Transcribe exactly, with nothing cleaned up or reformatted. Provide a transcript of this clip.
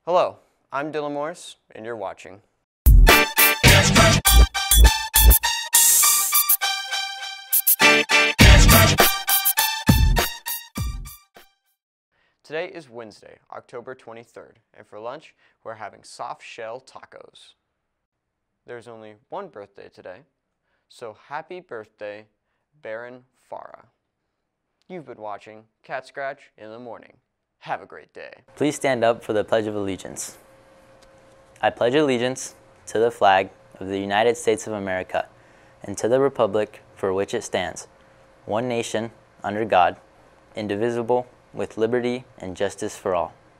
Hello, I'm Dylan Morris, and you're watching. Today is Wednesday, October twenty-third, and for lunch, we're having soft shell tacos. There's only one birthday today, so happy birthday, Baron Farah. You've been watching Cat Scratch in the Morning. Have a great day. Please stand up for the Pledge of Allegiance. I pledge allegiance to the flag of the United States of America and to the republic for which it stands, one nation, under God, indivisible, with liberty and justice for all.